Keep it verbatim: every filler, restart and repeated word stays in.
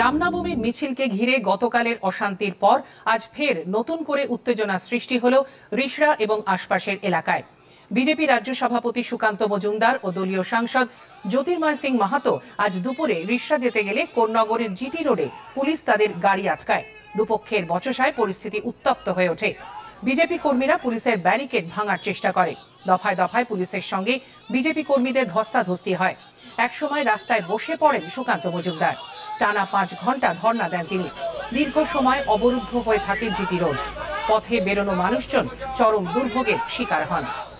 রামনবমীর মিছিলকে ঘিরে গতকালের অশান্তির পর আজ ফের নতুন করে উত্তেজনা সৃষ্টি হল রিষড়া এবং আশপাশের এলাকায়। বিজেপি রাজ্য সভাপতি সুকান্ত মজুমদার ও দলীয় সাংসদ জ্যোতির্ময় সিং মাহাতো আজ দুপুরে রিষড়া যেতে গেলে কোন্নগরের জিটি রোডে পুলিশ তাদের গাড়ি আটকায়। দুপক্ষের বচসায় পরিস্থিতি উত্তপ্ত হয়ে ওঠে। বিজেপি কর্মীরা পুলিশের ব্যারিকেড ভাঙার চেষ্টা করে। দফায় দফায় পুলিশের সঙ্গে বিজেপি কর্মীদের ধস্তাধস্তি হয়। একসময় রাস্তায় বসে পড়েন সুকান্ত মজুমদার। টানা পাঁচ ঘন্টা ধর্ণা দেন তিনি। দীর্ঘ সময় অবরুদ্ধ হয়ে থাকে জিটি রোড। পথে বেরোনো মানুষজন চরম দুর্ভোগের শিকার হন।